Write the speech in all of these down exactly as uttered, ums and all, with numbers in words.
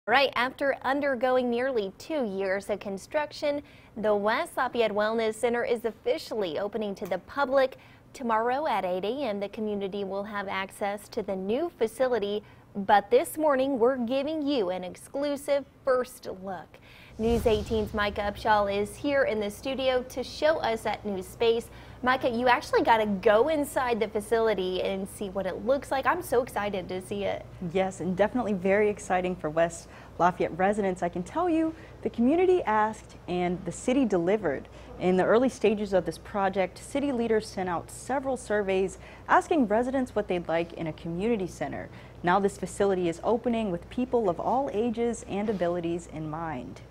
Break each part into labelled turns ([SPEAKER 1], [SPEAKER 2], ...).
[SPEAKER 1] Right after undergoing nearly two years of construction, the West Lafayette Wellness Center is officially opening to the public. Tomorrow at eight A M the community will have access to the new facility, but this morning we're giving you an exclusive first look. News eighteen's Micah Upshaw is here in the studio to show us that new space. Micah, you actually got to go inside the facility and see what it looks like. I'm so excited to see it.
[SPEAKER 2] Yes, and definitely very exciting for West Lafayette residents. I can tell you the community asked and the city delivered. In the early stages of this project, city leaders sent out several surveys asking residents what they'd like in a community center. Now this facility is opening with people of all ages and abilities in mind.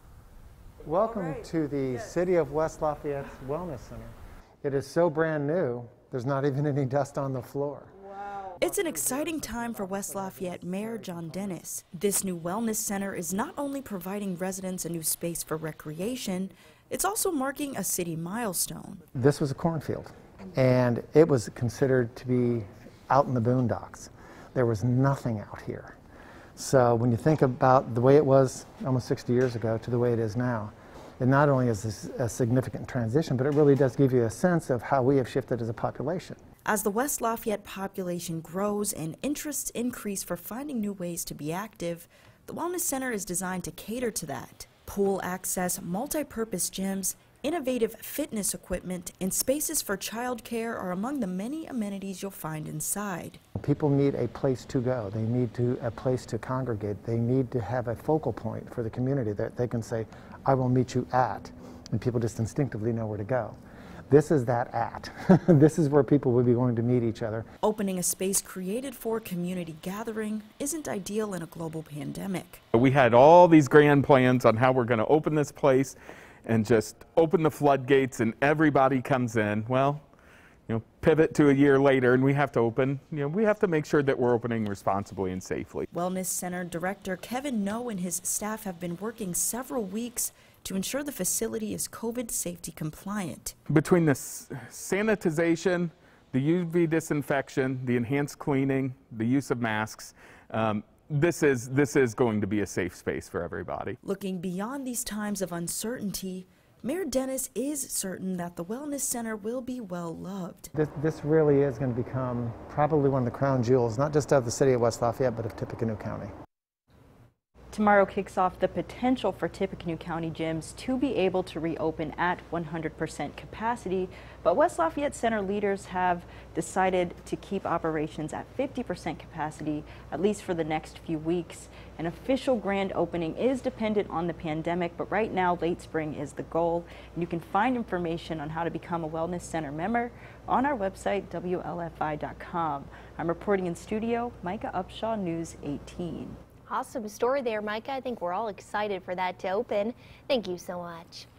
[SPEAKER 3] Welcome right. to the yes. City of West Lafayette's Wellness Center. It is so brand new, there's not even any dust on the floor.
[SPEAKER 2] Wow. It's an exciting time for West Lafayette Mayor John Dennis. This new wellness center is not only providing residents a new space for recreation, it's also marking a city milestone.
[SPEAKER 3] This was a cornfield, and it was considered to be out in the boondocks. There was nothing out here. So when you think about the way it was almost sixty years ago to the way it is now, it not only is this a significant transition, but it really does give you a sense of how we have shifted as a population.
[SPEAKER 2] As the West Lafayette population grows and interests increase for finding new ways to be active, the Wellness Center is designed to cater to that. Pool access, multi-purpose gyms, innovative fitness equipment, and spaces for childcare are among the many amenities you'll find inside.
[SPEAKER 3] People need a place to go. They need to, a place to congregate. They need to have a focal point for the community that they can say, I will meet you at, and people just instinctively know where to go. This is that at. This is where people will be going to meet each other.
[SPEAKER 2] Opening a space created for community gathering isn't ideal in a global pandemic.
[SPEAKER 4] We had all these grand plans on how we're going to open this place and just open the floodgates and everybody comes in. Well, you know, pivot to a year later and we have to open, you know, we have to make sure that we're opening responsibly and safely.
[SPEAKER 2] Wellness Center Director Kevin No and his staff have been working several weeks to ensure the facility is COVID safety compliant.
[SPEAKER 4] Between the sanitization, the U V disinfection, the enhanced cleaning, the use of masks, um, This is, this is going to be a safe space for everybody.
[SPEAKER 2] Looking beyond these times of uncertainty, Mayor Dennis is certain that the Wellness Center will be well loved.
[SPEAKER 3] This, this really is going to become probably one of the crown jewels, not just of the city of West Lafayette, but of Tippecanoe County.
[SPEAKER 2] Tomorrow kicks off the potential for Tippecanoe County gyms to be able to reopen at one hundred percent capacity, but West Lafayette Center leaders have decided to keep operations at fifty percent capacity, at least for the next few weeks. An official grand opening is dependent on the pandemic, but right now late spring is the goal, and you can find information on how to become a Wellness Center member on our website, W L F I dot com. I'm reporting in studio, Micah Upshaw, News eighteen.
[SPEAKER 1] Awesome story there, Micah. I think we're all excited for that to open. Thank you so much.